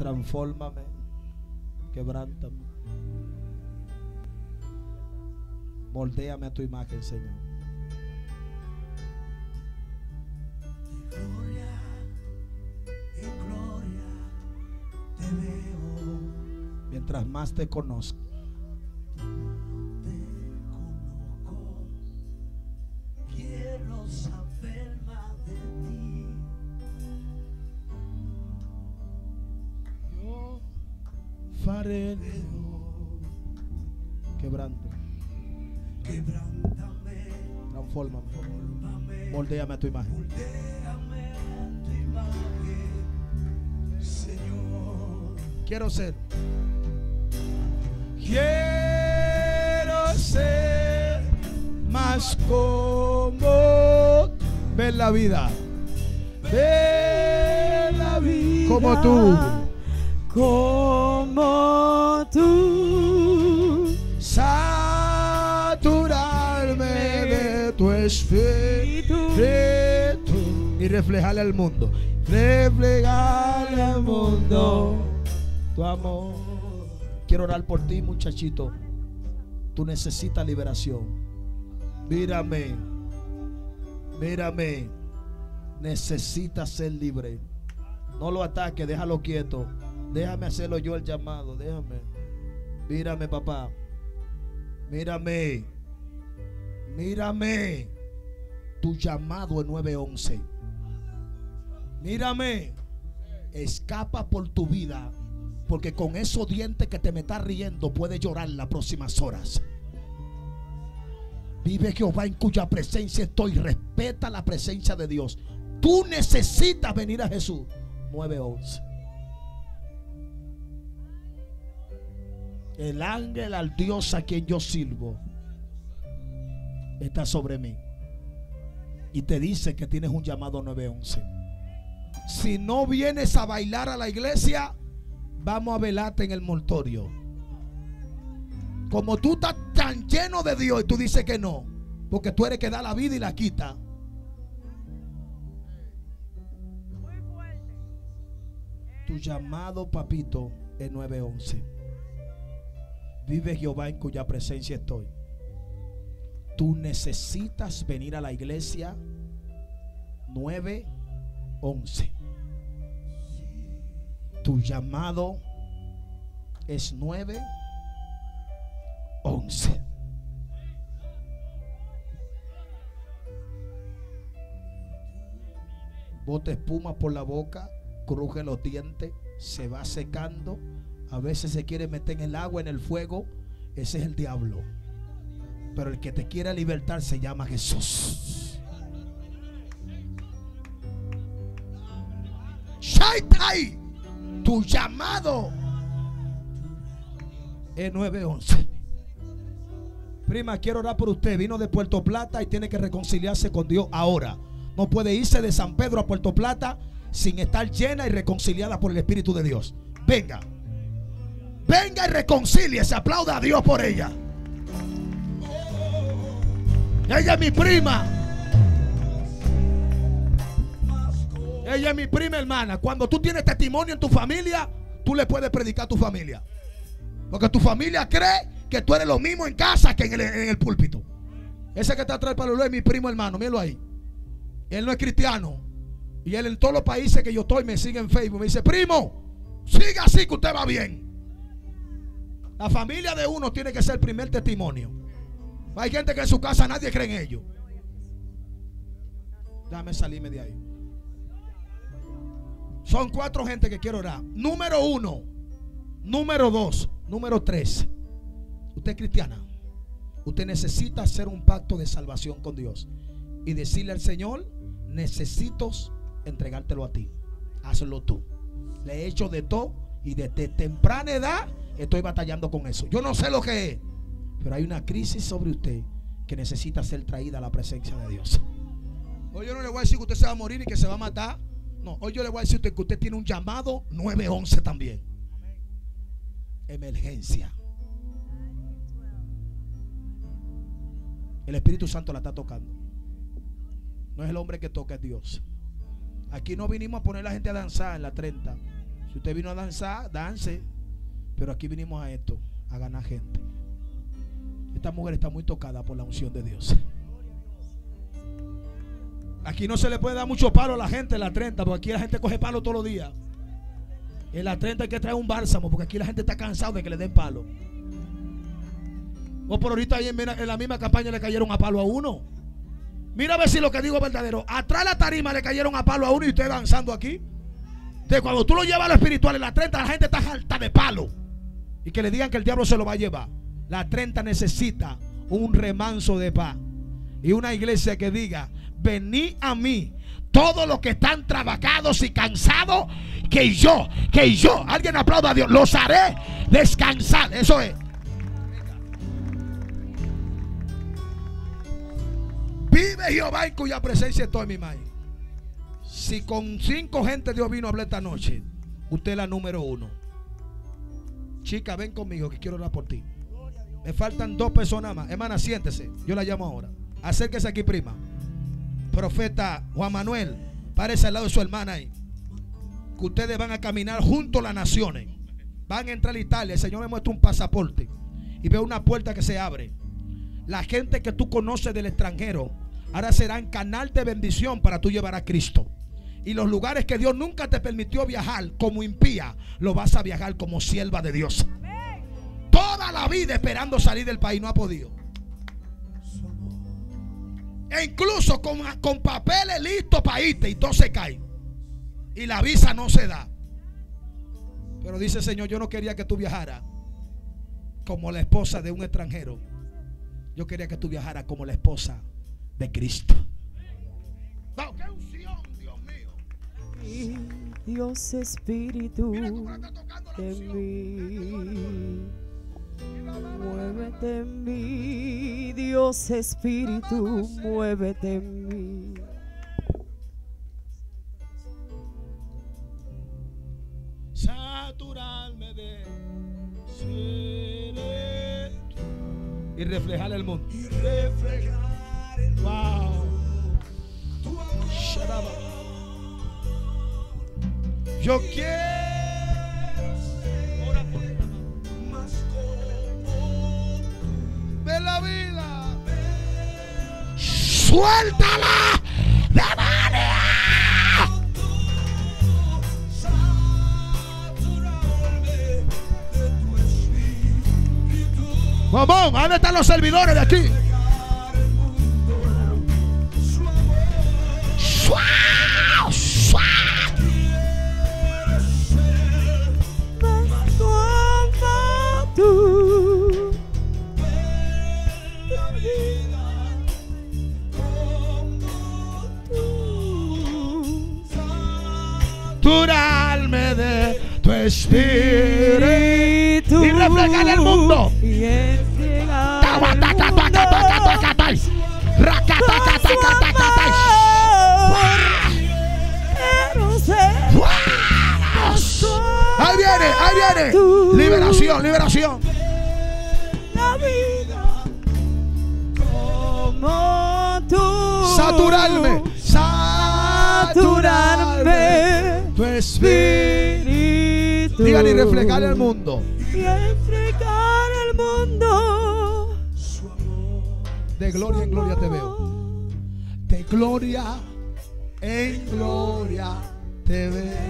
Transfórmame, quebrántame, moldéame a tu imagen, Señor. Gloria, en gloria te veo. Mientras más te conozco, quiero saber más de ti. yo faré quebranto, Quebrántame, transfórmame, fórmame, moldéame a tu imagen. moldéame a tu imagen, Señor. Quiero ser más como ver la vida, ver la vida como tú, saturarme de tu espíritu y reflejarle al mundo, tu amor. Quiero orar por ti, muchachito. Tú necesitas liberación. Mírame, mírame. Necesitas ser libre. No lo ataques, déjalo quieto. Déjame hacerlo yo el llamado. Déjame. Mírame, papá. Mírame. Mírame. Tu llamado es 911. Mírame. Escapa por tu vida, porque con esos dientes que te me estás riendo puedes llorar las próximas horas. Vive Jehová en cuya presencia estoy. Respeta la presencia de Dios. Tú necesitas venir a Jesús. 9:11. El ángel al Dios a quien yo sirvo está sobre mí y te dice que tienes un llamado 911. Si no vienes a bailar a la iglesia, vamos a velarte en el mortorio. Como tú estás tan lleno de Dios y tú dices que no, porque tú eres que da la vida y la quita. Tu llamado, papito, es 9:11. Vive Jehová en cuya presencia estoy. Tú necesitas venir a la iglesia 9:11. Tu llamado es 9:11. Bota espuma por la boca, cruje los dientes, se va secando. A veces se quiere meter en el agua, en el fuego. Ese es el diablo. Pero el que te quiere libertar se llama Jesús. Shaitai, tu llamado es 9:11. Prima, quiero orar por usted. Vino de Puerto Plata y tiene que reconciliarse con Dios ahora. No puede irse de San Pedro a Puerto Plata sin estar llena y reconciliada por el Espíritu de Dios. Venga. Venga y reconcíliese. Aplauda a Dios por ella. Ella es mi prima. Ella es mi prima hermana. Cuando tú tienes testimonio en tu familia, tú le puedes predicar a tu familia. Porque tu familia cree que tú eres lo mismo en casa que en el púlpito. Ese que está atrás del palo es mi primo hermano. Míralo ahí. Él no es cristiano. Y él en todos los países que yo estoy me sigue en Facebook. Me dice: primo, siga así que usted va bien. La familia de uno tiene que ser el primer testimonio. Hay gente que en su casa nadie cree en ellos. Déjame salirme de ahí. Son 4 gente que quiero orar. Número 1, número 2, número 3. Usted es cristiana. Usted necesita hacer un pacto de salvación con Dios y decirle al Señor: necesito entregártelo a ti. Hazlo tú. Le he hecho de todo y desde temprana edad estoy batallando con eso. Yo no sé lo que es, pero hay una crisis sobre usted que necesita ser traída a la presencia de Dios. Hoy yo no le voy a decir que usted se va a morir y que se va a matar. No, hoy yo le voy a decir a usted que usted tiene un llamado 911 también. Emergencia. El Espíritu Santo la está tocando. No es el hombre que toca, es Dios. Aquí no vinimos a poner a la gente a danzar en la 30. Si usted vino a danzar, dance. Pero aquí vinimos a esto, a ganar gente. Esta mujer está muy tocada por la unción de Dios. Aquí no se le puede dar mucho palo a la gente en la 30, porque aquí la gente coge palo todos los días. En la 30 hay que traer un bálsamo, porque aquí la gente está cansada de que le den palo. O por ahorita ahí en la misma campaña le cayeron a palo a uno. Mira a ver si lo que digo es verdadero. Atrás de la tarima le cayeron a palo a uno y usted danzando aquí. Entonces cuando tú lo llevas a lo espiritual en la 30, la gente está harta de palo. Y que le digan que el diablo se lo va a llevar. La 30 necesita un remanso de paz. Y una iglesia que diga: venid a mí todos los que están trabajados y cansados, que yo, alguien aplauda a Dios, los haré descansar. Eso es. Vive Jehová en cuya presencia estoy, mi madre. Si con 5 gente Dios vino a hablar esta noche, usted es la número 1. Chica, ven conmigo que quiero orar por ti. Me faltan 2 personas más. Hermana, siéntese. Yo la llamo ahora. Acérquese aquí, prima. Profeta Juan Manuel, párese al lado de su hermana ahí. Que ustedes van a caminar junto a las naciones. Van a entrar a Italia. El Señor me muestra un pasaporte y veo una puerta que se abre. La gente que tú conoces del extranjero ahora serán canal de bendición para tú llevar a Cristo. Y los lugares que Dios nunca te permitió viajar como impía, lo vas a viajar como sierva de Dios. Toda la vida esperando salir del país, no ha podido. E incluso con papeles listos para irte, y todo se cae. Y la visa no se da. Pero dice el Señor: yo no quería que tú viajaras como la esposa de un extranjero. Yo quería que tú viajaras como la esposa de Cristo. ¡Wow! ¡Qué unción, Dios mío! Dios Espíritu de mí, muévete en mí. Dios Espíritu, muévete en mí. Saturarme de y reflejar el mundo. Y reflejar el mundo. Wow. Tu amor. Sharaba. Yo quiero ser ora por ella, Más como ve la vida. Suéltala de manera. saturarme de tu espíritu. Vamos, ¿dónde están los servidores de aquí? Reflejar el mundo. Su amor. ¡Suá! ¡Suá! Quiero ser Más como tú. ver la vida como tú. Saturarme de tu espíritu y reflejar el mundo. Y entregar Tawa, el ta, ta, ta, mundo ta, ta, ta, ta, ta. Raca, ta, ta, ta, ta, ta, ta, ta. Quiero ser Ahí viene. Liberación, liberación. la vida como tú. Saturarme. Saturarme Tu espíritu. espíritu. Digan y reflejar el mundo. Y entregar el mundo. De gloria en gloria te veo. De gloria en gloria te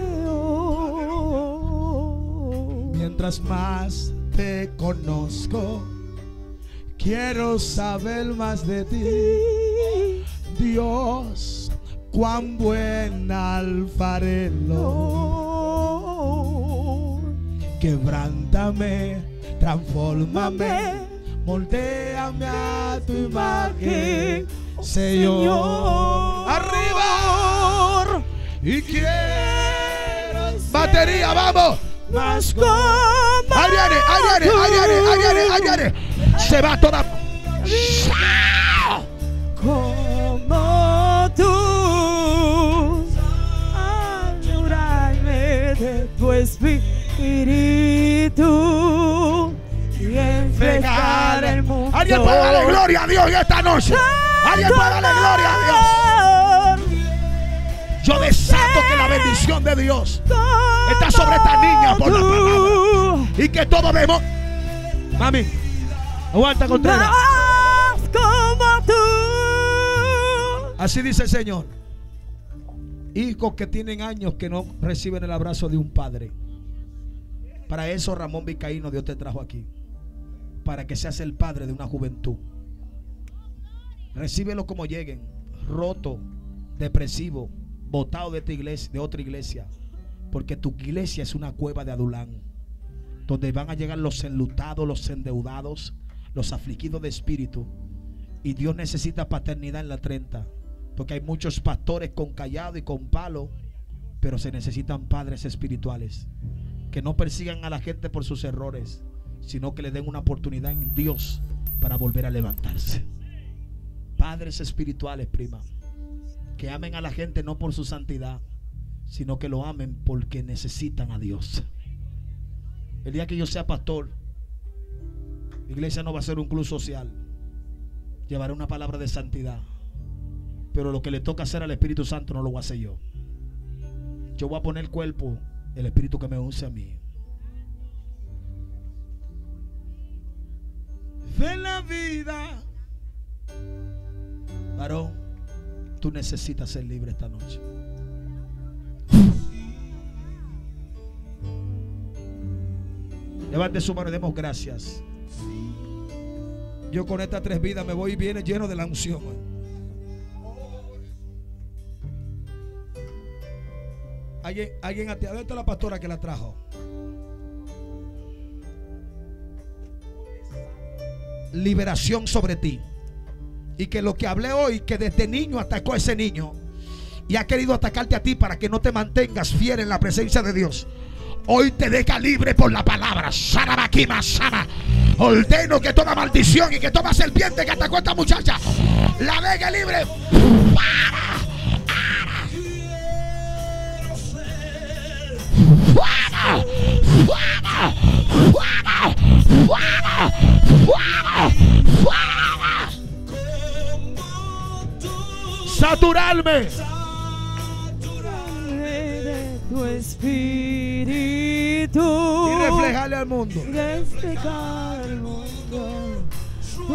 veo. Mientras más te conozco, quiero saber más de ti. Dios, cuán buen alfarero. Quebrántame, transfórmame, moldéame a tu imagen, Señor. Arriba. Y quiero batería, vamos. Más como Ahí viene. Se va toda. como tú, saturarme de tu espíritu y entregar el mundo. Alguien puede darle gloria a Dios en esta noche. Alguien puede darle gloria a Dios. Yo desato que la bendición de Dios está sobre esta niña por la palabra. Y que todo demonio. Mami, aguanta, Contreras. Más como tú. Así dice el Señor. Hijos que tienen años que no reciben el abrazo de un padre. Para eso Ramón Vizcaíno Dios te trajo aquí. Para que seas el padre de una juventud. Recíbelo como lleguen. Roto, depresivo, botado de esta iglesia, de otra iglesia. Porque tu iglesia es una cueva de Adulán, donde van a llegar los enlutados, los endeudados, los afligidos de espíritu. Y Dios necesita paternidad en la 30. Porque hay muchos pastores con callado y con palo, pero se necesitan padres espirituales que no persigan a la gente por sus errores, sino que le den una oportunidad en Dios para volver a levantarse. Padres espirituales, prima, que amen a la gente no por su santidad, sino que lo amen porque necesitan a Dios. El día que yo sea pastor, la iglesia no va a ser un club social. Llevaré una palabra de santidad, pero lo que le toca hacer al Espíritu Santo no lo voy a hacer yo. Yo voy a poner el cuerpo, el Espíritu que me use a mí. De la vida, varón, tú necesitas ser libre esta noche. Levante su mano y demos gracias. Yo con estas 3 vidas me voy y viene lleno de la unción. Alguien a ti, ¿dónde está la pastora que la trajo? Liberación sobre ti. Y que lo que hablé hoy, que desde niño atacó a ese niño y ha querido atacarte a ti para que no te mantengas fiel en la presencia de Dios, hoy te deja libre por la palabra. Ordeno que toda maldición y que toda serpiente que atacó a esta muchacha la deje libre. Saturarme De tu espíritu y reflejarle al mundo. reflejar al mundo tu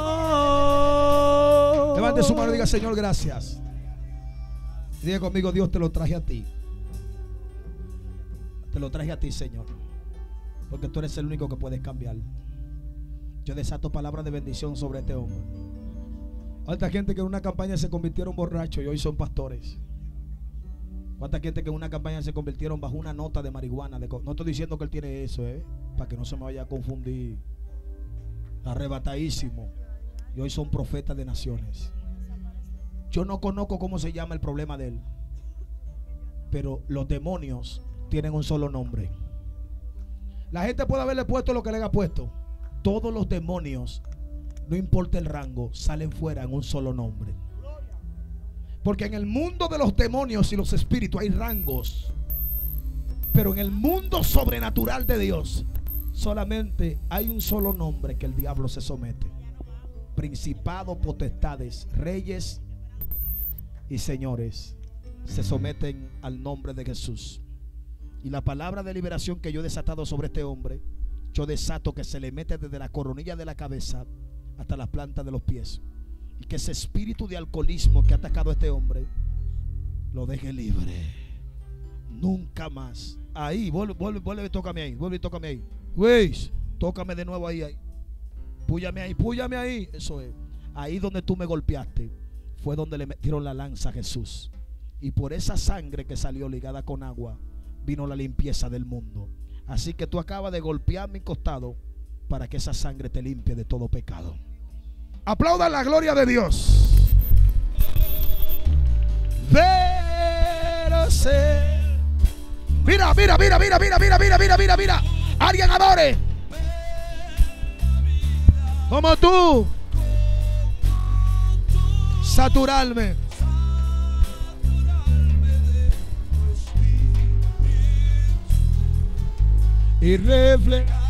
amor. Levante su mano y diga: Señor, gracias. Diga conmigo: Dios, te lo traje a ti. Te lo traje a ti, Señor, porque tú eres el único que puedes cambiar. Yo desato palabras de bendición sobre este hombre. ¿Cuánta gente que en una campaña se convirtieron borrachos y hoy son pastores? ¿Cuánta gente que en una campaña se convirtieron bajo una nota de marihuana? No estoy diciendo que él tiene eso, para que no se me vaya a confundir. Arrebatadísimo. Y hoy son profetas de naciones. Yo no conozco cómo se llama el problema de él, pero los demonios tienen un solo nombre. La gente puede haberle puesto lo que le haya puesto. Todos los demonios, no importa el rango, salen fuera en un solo nombre. Porque en el mundo de los demonios y los espíritus hay rangos, pero en el mundo sobrenatural de Dios solamente hay un solo nombre que el diablo se somete. Principados, potestades, reyes y señores se someten al nombre de Jesús. Y la palabra de liberación que yo he desatado sobre este hombre, yo desato que se le mete desde la coronilla de la cabeza hasta las plantas de los pies, y que ese espíritu de alcoholismo que ha atacado a este hombre lo deje libre. Nunca más. Ahí, vuelve, tócame ahí. Vuelve y tócame ahí. Güey, tócame de nuevo ahí. Púllame ahí. Eso es. Ahí donde tú me golpeaste fue donde le metieron la lanza a Jesús. Y por esa sangre que salió ligada con agua vino la limpieza del mundo. Así que tú acabas de golpear mi costado para que esa sangre te limpie de todo pecado. Aplauda la gloria de Dios. Pero sé. Mira. Alguien adore como tú. Saturarme. Y reflejar.